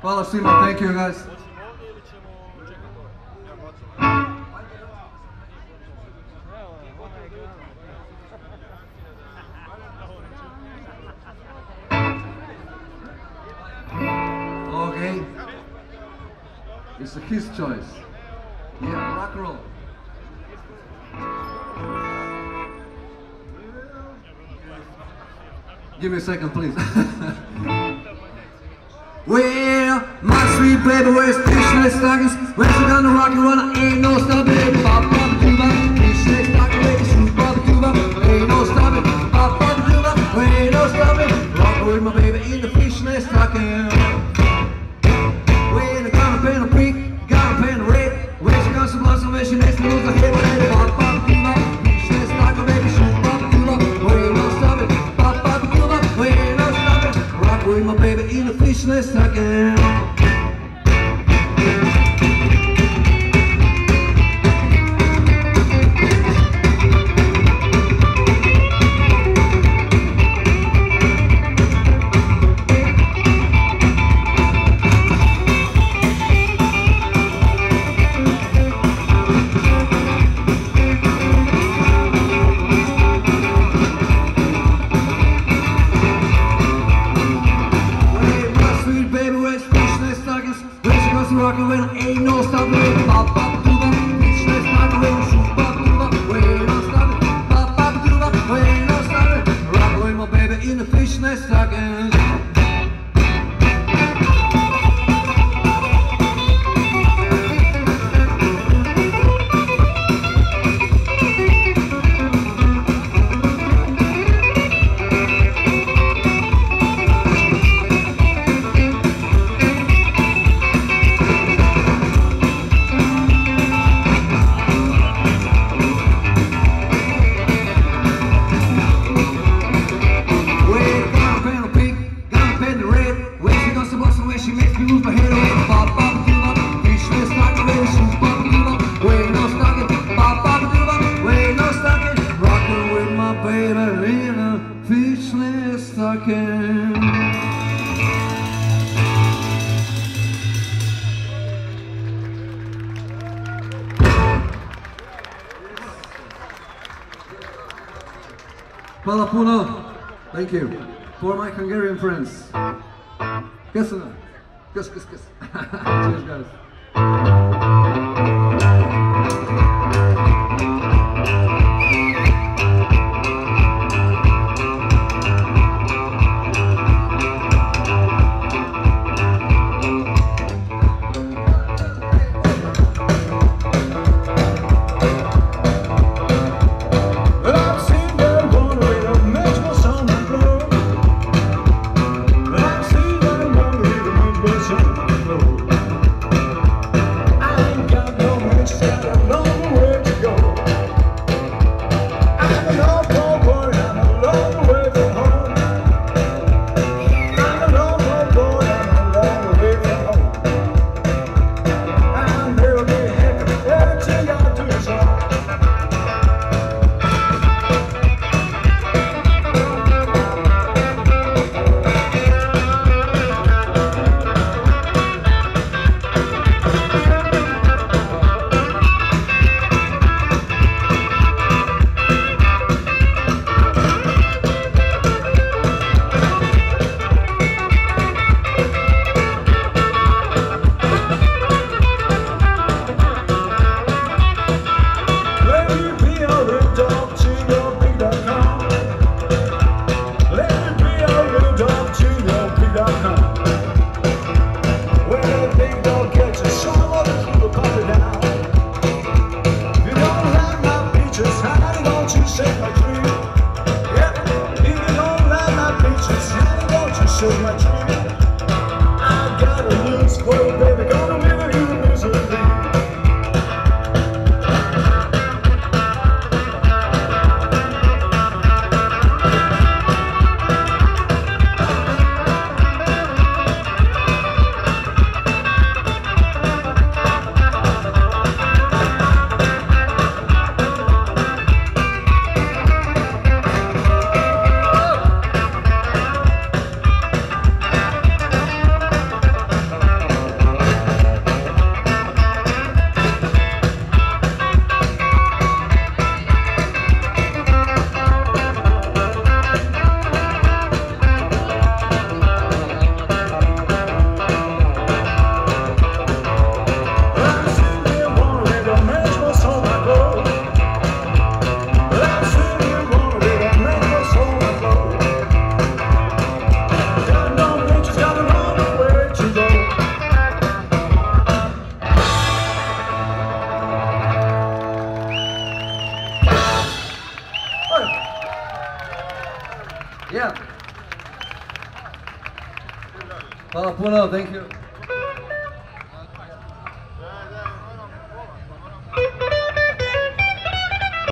Hvala svima, thank you guys. Okay. It's his choice. Yeah, rock and roll. Give me a second, please. Well, my sweet baby wears fishnet stockings. When she gonna rock and roll, ain't no stopping. Bop, bop, doo-bop. Fishnet stocking, baby, shoot, bop, doo-bop. Ain't no stopping. Bop, bop, doo-bop. Ain't no stopping. Rock with my baby in the fishnet stocking. When I gotta paint a pink, gotta paint a red. When she got some blossom, when she makes me lose her head. Bop, bop, doo-bop. Fishnet stocking, baby, shoot, bop, doo-bop. Ain't no stopping. Bop, bop, doo-bop. Ain't no stopping. Rock with my baby in the fishnet stocking. Rockin' when ain't no stopping. Bop, bop, doo-bop. Fishnet stocking, baby, shoot, bop, doo-bop. Ain't no stopping. Bop, bop, doo-bop. Ain't no stopping. Rockin' with my baby in the fishnet stocking. Hvala puno. Thank you. For my Hungarian friends. Köszönöm. Kösz. Cheers, guys. Fala, Puna, thank you.